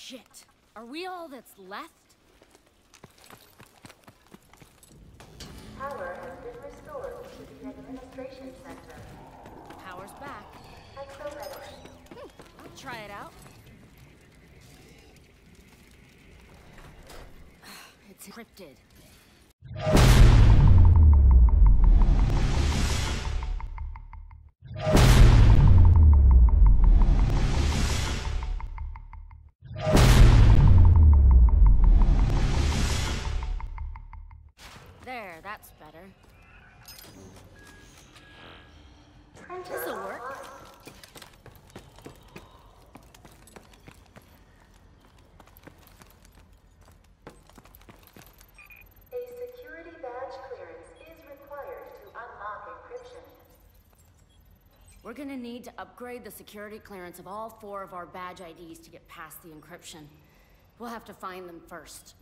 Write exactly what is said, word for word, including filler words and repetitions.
Shit. Are we all that's left? Power has been restored to the administration center. Power's back. Exo-ready. Hmm, I'll try it out. It's encrypted. There, that's better. This'll work. A security badge clearance is required to unlock encryption. We're gonna need to upgrade the security clearance of all four of our badge I Ds to get past the encryption. We'll have to find them first.